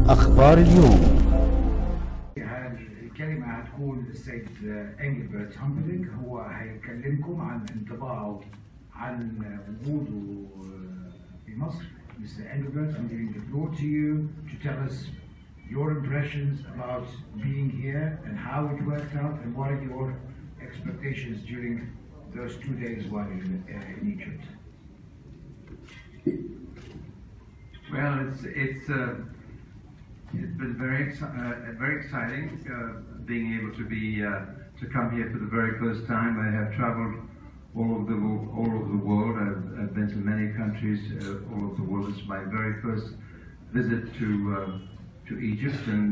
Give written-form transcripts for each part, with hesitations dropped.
أخبار اليوم. الكلمة هتكون السيد إنجلبرت همبردنك، هو هيكلمكم عن انطباعه عن وجوده في مصر. Mr. Engelbert, I'm giving the floor to you to tell us your impressions about being here and how it worked out and what are your expectations during those 2 days while in Egypt. Well, it's been very exciting being able to come here for the very first time. I have traveled all over the world. I've been to many countries all over the world. It's my very first visit to Egypt, and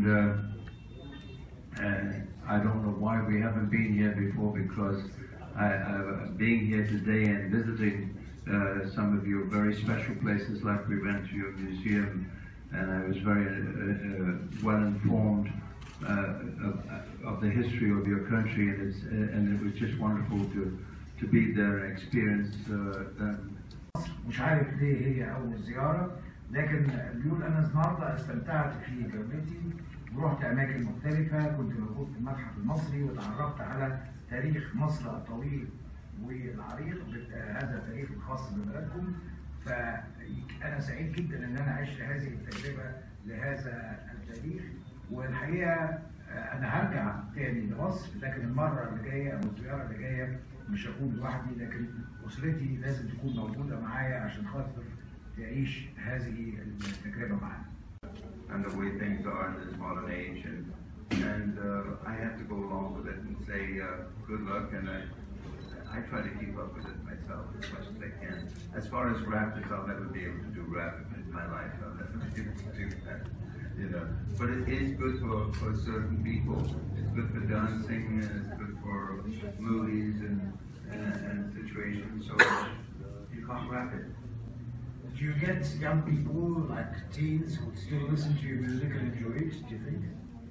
I don't know why we haven't been here before, because being here today and visiting some of your very special places, like we went to your museum, and I was very well informed of the history of your country, and it was just wonderful to be there and experience that. مش عارف ليه هي أول زيارة، لكن بيقول أنا النهارده استمتعت في جولتي ورحت أماكن مختلفة، كنت موجود في المتحف المصري وتعرفت على تاريخ مصر الطويل والعريق، هذا التاريخ الخاص ببلدكم. فأنا سعيد جدا إن أنا عشت هذه التجربة لهذا التاريخ، والحقيقة أنا هرجع تاني لمصر، لكن المرة اللي جاية أو الزيارة اللي جاية مش هكون لوحدي، لكن أسرتي لازم تكون موجودة معايا عشان خاطر تعيش هذه التجربة معانا. And the way things are in this modern age, and I have to go along with it and say good luck, and I try to keep up with it myself as much as I can. As far as rap is, I'll never be able to do rap in my life. I'll never be able to do that, you know. But it is good for certain people. It's good for dancing, and it's good for movies and situations. So you can't rap it. Do you get young people like teens who still listen to your music and enjoy it? Do you think?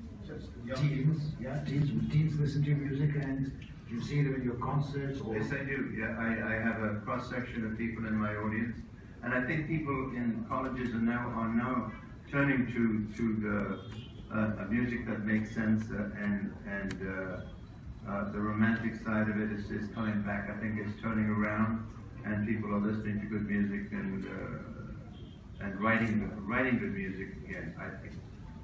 Teens listen to your music and you see them in your concerts? Or? Yes, I do. Yeah, I have a cross section of people in my audience, and I think people in colleges are now turning to the music that makes sense, and the romantic side of it is coming back. I think it's turning around, and people are listening to good music and writing good music again, I think.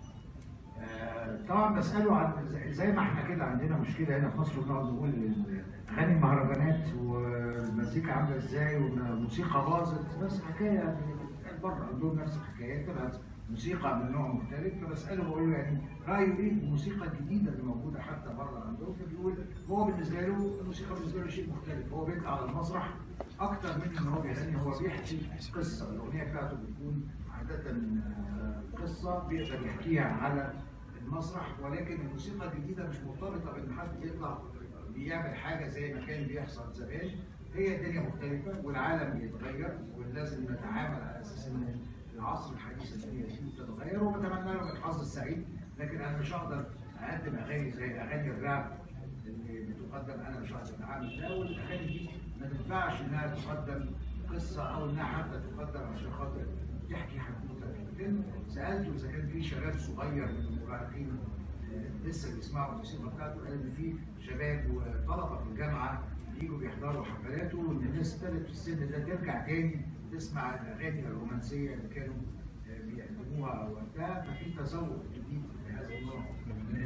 طبعا بسأله عن زي ما احنا كده عندنا مشكلة هنا في مصر، بنقعد نقول أغاني المهرجانات والمزيكا عاملة ازاي والموسيقى باظت، بس حكاية بره عندهم نفس الحكايات، طلعت موسيقى من نوع مختلف. فبسأله بقول له يعني رأيه ايه الموسيقى الجديدة اللي موجودة حتى بره عندهم، فبيقول هو بالنسبة له الموسيقى بالنسبة له شيء مختلف، هو بيطلع على المسرح أكتر من إن هو بيغني، هو بيحكي قصة، الأغنية بتاعته بتكون عادة قصة بيقدر يحكيها على المسرح، ولكن الموسيقى الجديدة مش مرتبطة بإن حد يطلع بيعمل حاجة زي ما كان بيحصل زمان. هي الدنيا مختلفة والعالم بيتغير، ولازم نتعامل على أساس إن العصر الحديث الدنيا فيه بتتغير، وبتمنى لهم الحظ السعيد. لكن أنا مش هقدر أقدم أغاني زي أغاني الراب اللي بتقدم، أنا مش هقدر أعمل ده، والأغاني دي ما تنفعش إنها تقدم قصة أو إنها حتى تقدم عشان خاطر تحكي حدوته. سألته إذا كان في شباب صغير من المراهقين لسه بيسمعوا الموسيقى بتاعته، قال إن في شباب وطلبة في الجامعة بييجوا بيحضروا حفلاته، وإن الناس ابتدت في السن ده ترجع تاني تسمع الأغاني الرومانسية اللي كانوا بيقدموها وقتها، ففي تذوق جديد في هذا النوع من